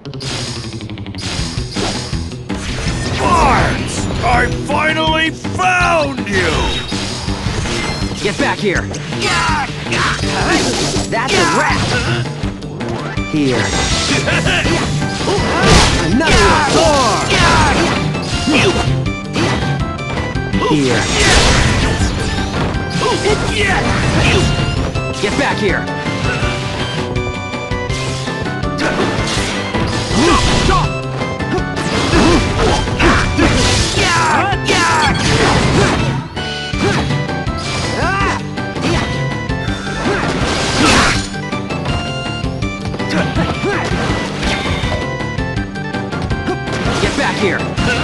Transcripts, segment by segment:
Bartz! I finally found you! Get back here! That's a wrap! Here. Another one! Here. Get back here! Get back here!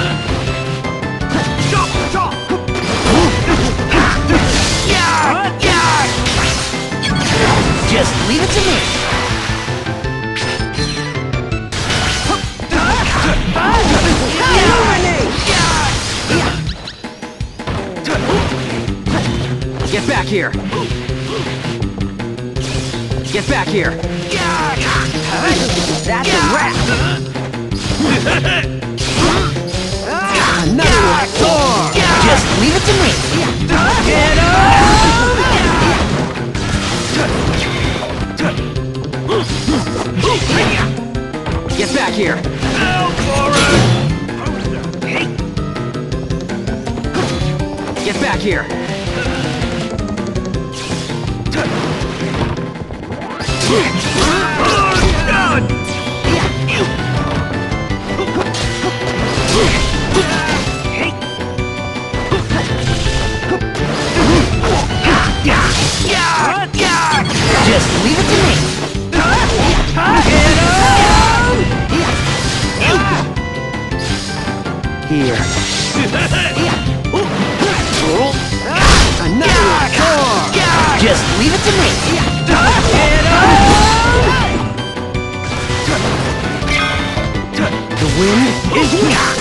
Just leave it to me! Get back here! Get back here! That's a wrap! Another one! Just leave it to me! Get up! Get back here! Get back here! Just leave it to me! Here. Another one! Just leave it to me! The wind is weak!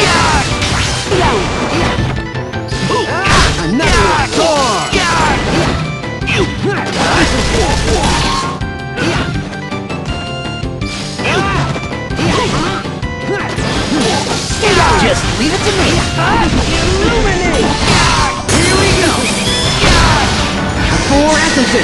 Another one! Just leave it to me! Illuminate! Here we go! 4 essences!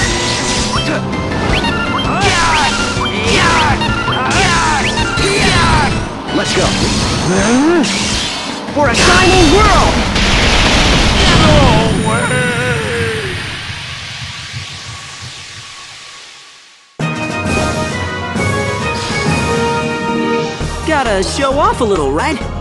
Let's go! For a shining world! No way! Gotta show off a little, right?